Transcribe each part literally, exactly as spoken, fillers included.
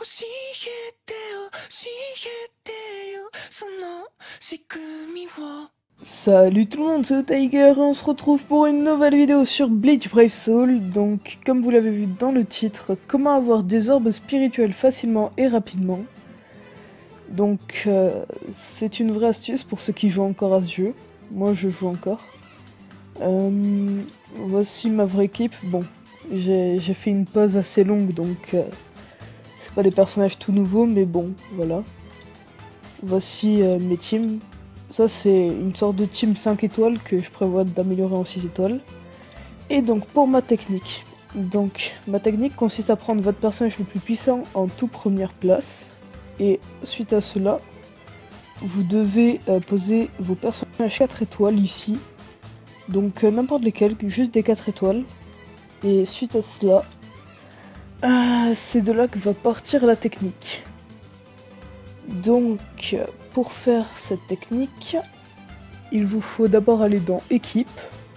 教えて教えてよその仕組みを Salut tout le monde, c'est Tiger et on se retrouve pour une nouvelle vidéo sur Bleach Brave Soul. Donc comme vous l'avez vu dans le titre, comment avoir des orbes spirituels facilement et rapidement. Donc euh, c'est une vraie astuce pour ceux qui jouent encore à ce jeu. Moi je joue encore. Euh, voici ma vraie équipe. Bon, j'ai fait une pause assez longue donc euh, c'est pas des personnages tout nouveaux mais bon, voilà. Voici euh, mes teams. Ça c'est une sorte de team cinq étoiles que je prévois d'améliorer en six étoiles. Et donc pour ma technique. Donc ma technique consiste à prendre votre personnage le plus puissant en toute première place. Et suite à cela, vous devez euh, poser vos personnages quatre étoiles ici. Donc euh, n'importe lesquels, juste des quatre étoiles. Et suite à cela, euh, c'est de là que va partir la technique. Donc pour faire cette technique, il vous faut d'abord aller dans équipe.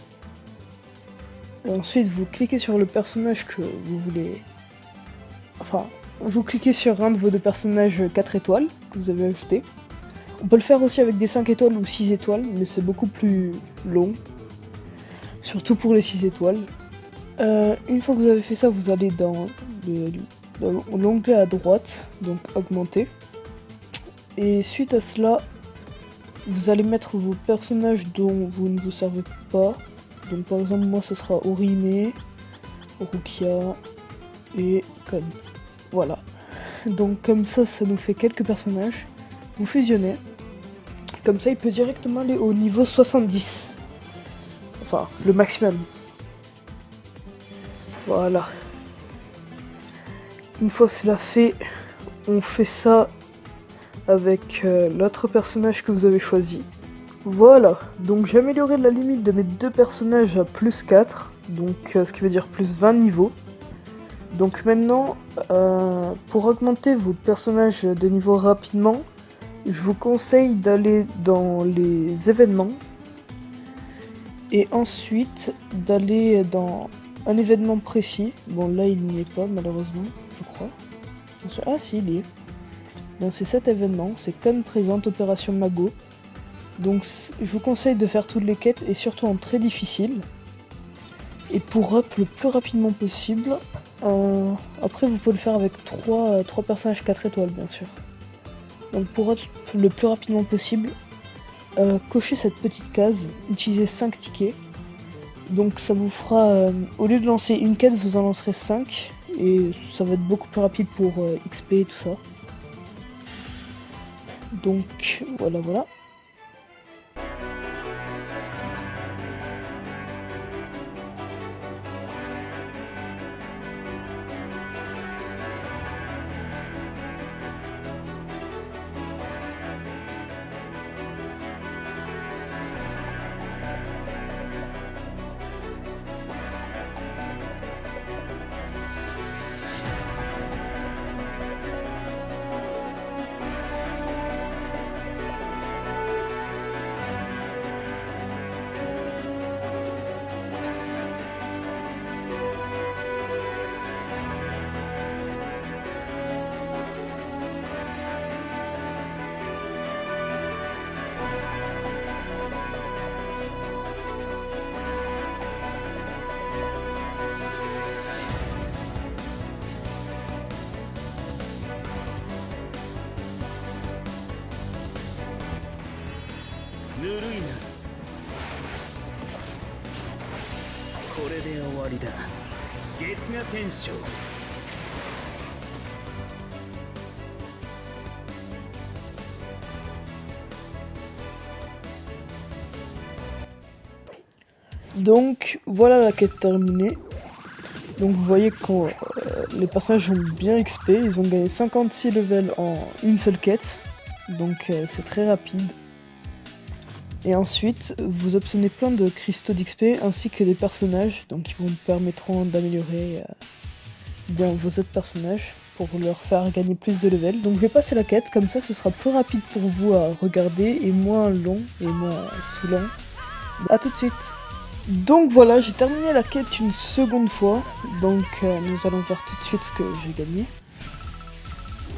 Et ensuite vous cliquez sur le personnage que vous voulez... Enfin, vous cliquez sur un de vos deux personnages quatre étoiles que vous avez ajouté. On peut le faire aussi avec des cinq étoiles ou six étoiles, mais c'est beaucoup plus long. Surtout pour les six étoiles. Euh, une fois que vous avez fait ça, vous allez dans l'onglet à droite, donc augmenter. Et suite à cela, vous allez mettre vos personnages dont vous ne vous servez pas. Donc par exemple, moi ce sera Orihime, Rukia et Kon. Voilà. Donc comme ça, ça nous fait quelques personnages. Vous fusionnez. Comme ça, il peut directement aller au niveau soixante-dix. Enfin, le maximum. Voilà. Une fois cela fait, on fait ça avec euh, l'autre personnage que vous avez choisi. Voilà, donc j'ai amélioré la limite de mes deux personnages à plus quatre, donc euh, ce qui veut dire plus vingt niveaux. Donc maintenant, euh, pour augmenter vos personnages de niveau rapidement, je vous conseille d'aller dans les événements et ensuite d'aller dans un événement précis. Bon là il n'y est pas malheureusement, je crois. Ah si, il y est. C'est cet événement, c'est Kon présente Opération Mago. Donc je vous conseille de faire toutes les quêtes et surtout en très difficile. Et pour up le plus rapidement possible, euh, après vous pouvez le faire avec trois personnages quatre étoiles bien sûr. Donc pour up le plus rapidement possible, euh, cochez cette petite case, utilisez cinq tickets. Donc ça vous fera, euh, au lieu de lancer une quête, vous en lancerez cinq. Et ça va être beaucoup plus rapide pour euh, X P et tout ça. Donc voilà voilà. Donc voilà la quête terminée. Donc vous voyez que euh, les personnages ont bien X P, ils ont gagné cinquante-six levels en une seule quête. Donc euh, c'est très rapide. Et ensuite, vous obtenez plein de cristaux d'X P ainsi que des personnages, donc qui vous permettront d'améliorer euh, bien vos autres personnages pour leur faire gagner plus de levels. Donc je vais passer la quête, comme ça ce sera plus rapide pour vous à regarder et moins long et moins saoulant. A tout de suite. Donc voilà, j'ai terminé la quête une seconde fois, donc euh, nous allons voir tout de suite ce que j'ai gagné.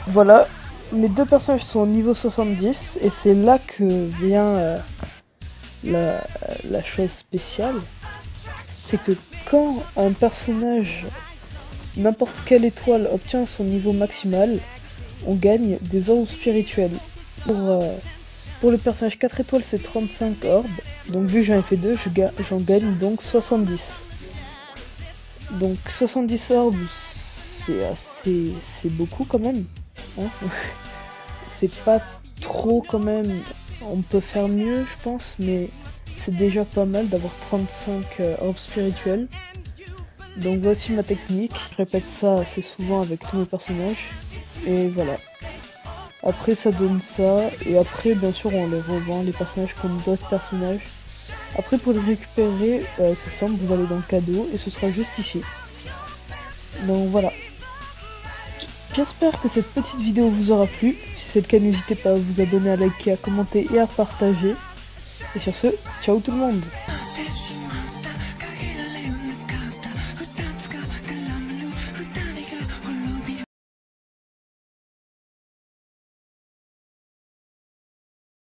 Voilà, mes deux personnages sont au niveau soixante-dix, et c'est là que vient euh, la, la chose spéciale. C'est que quand un personnage, n'importe quelle étoile, obtient son niveau maximal, on gagne des orbes spirituels. Pour, euh, pour le personnage quatre étoiles, c'est trente-cinq orbes. Donc vu que j'en ai fait deux, j'en ga gagne donc soixante-dix. Donc soixante-dix orbes, c'est assez... c'est beaucoup quand même. Hein. C'est pas trop quand même. On peut faire mieux, je pense, mais c'est déjà pas mal d'avoir trente-cinq euh, orbes spirituels. Donc voici ma technique. Je répète ça assez souvent avec tous mes personnages. Et voilà. Après ça donne ça. Et après bien sûr on les revend, les personnages comme d'autres personnages. Après pour les récupérer, euh, c'est simple, vous allez dans cadeau et ce sera juste ici. Donc voilà. J'espère que cette petite vidéo vous aura plu. Si c'est le cas, n'hésitez pas à vous abonner, à liker, à commenter et à partager. Et sur ce, ciao tout le monde!